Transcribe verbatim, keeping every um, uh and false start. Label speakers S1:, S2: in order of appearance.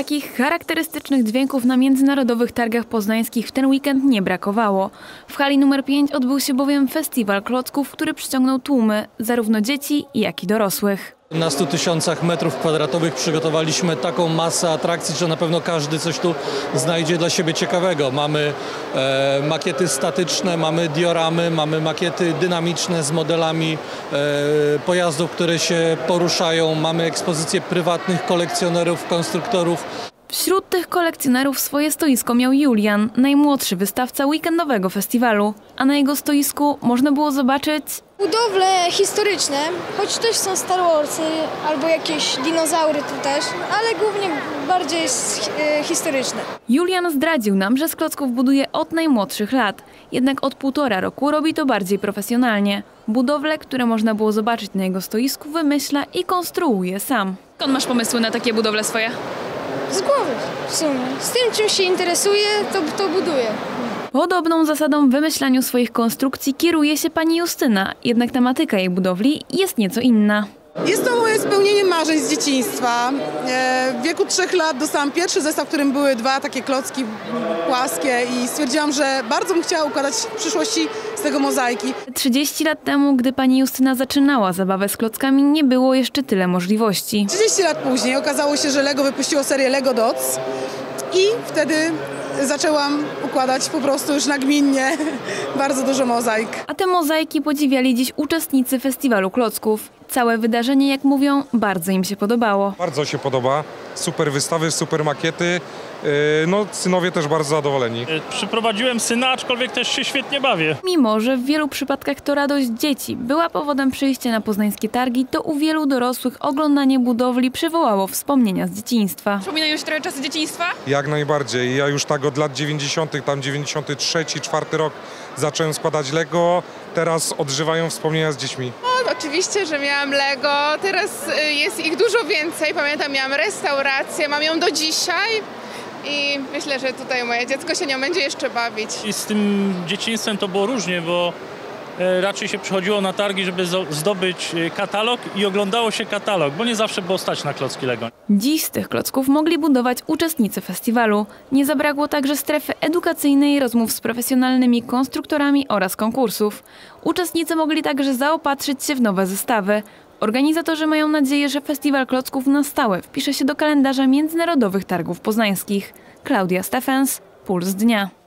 S1: Takich charakterystycznych dźwięków na międzynarodowych targach poznańskich w ten weekend nie brakowało. W hali numer pięć odbył się bowiem festiwal klocków, który przyciągnął tłumy, zarówno dzieci, jak i dorosłych.
S2: Na stu tysiącach metrów kwadratowych przygotowaliśmy taką masę atrakcji, że na pewno każdy coś tu znajdzie dla siebie ciekawego. Mamy e, makiety statyczne, mamy dioramy, mamy makiety dynamiczne z modelami e, pojazdów, które się poruszają, mamy ekspozycje prywatnych kolekcjonerów, konstruktorów.
S1: Wśród tych kolekcjonerów swoje stoisko miał Julian, najmłodszy wystawca weekendowego festiwalu, a na jego stoisku można było zobaczyć
S3: budowle historyczne, choć też są Star Warsy albo jakieś dinozaury tu też, ale głównie bardziej historyczne.
S1: Julian zdradził nam, że z klocków buduje od najmłodszych lat, jednak od półtora roku robi to bardziej profesjonalnie. Budowle, które można było zobaczyć na jego stoisku, wymyśla i konstruuje sam.
S4: Skąd masz pomysły na takie budowle swoje?
S3: Z głowy w sumie. Z tym, czym się interesuje, to, to buduję.
S1: Podobną zasadą w wymyślaniu swoich konstrukcji kieruje się pani Justyna, jednak tematyka jej budowli jest nieco inna.
S5: Jest to moje spełnienie marzeń z dzieciństwa. W wieku trzech lat dostałam pierwszy zestaw, w którym były dwa takie klocki płaskie i stwierdziłam, że bardzo bym chciała układać w przyszłości z tego mozaiki.
S1: trzydzieści lat temu, gdy pani Justyna zaczynała zabawę z klockami, nie było jeszcze tyle możliwości.
S5: trzydzieści lat później okazało się, że Lego wypuściło serię Lego Dots i wtedy zaczęłam układać po prostu już nagminnie bardzo dużo mozaik.
S1: A te mozaiki podziwiali dziś uczestnicy festiwalu klocków. Całe wydarzenie, jak mówią, bardzo im się podobało.
S6: Bardzo się podoba. Super wystawy, super makiety. No, synowie też bardzo zadowoleni.
S7: Przyprowadziłem syna, aczkolwiek też się świetnie bawię.
S1: Mimo że w wielu przypadkach to radość dzieci była powodem przyjścia na poznańskie targi, to u wielu dorosłych oglądanie budowli przywołało wspomnienia z dzieciństwa.
S4: Przypominają się trochę czasy dzieciństwa?
S6: Jak najbardziej. Ja już tak od lat dziewięćdziesiątych, tam dziewięćdziesiąty trzeci, czwarty rok zacząłem składać Lego. Teraz odżywają wspomnienia z dziećmi.
S8: No, oczywiście, że miałam Lego. Teraz jest ich dużo więcej. Pamiętam, miałam restaurację, mam ją do dzisiaj. I myślę, że tutaj moje dziecko się nią będzie jeszcze bawić.
S7: I z tym dzieciństwem to było różnie, bo raczej się przychodziło na targi, żeby zdobyć katalog i oglądało się katalog, bo nie zawsze było stać na klocki Lego.
S1: Dziś z tych klocków mogli budować uczestnicy festiwalu. Nie zabrakło także strefy edukacyjnej, rozmów z profesjonalnymi konstruktorami oraz konkursów. Uczestnicy mogli także zaopatrzyć się w nowe zestawy. Organizatorzy mają nadzieję, że festiwal klocków na stałe wpisze się do kalendarza międzynarodowych targów poznańskich. Klaudia Stefens, Puls Dnia.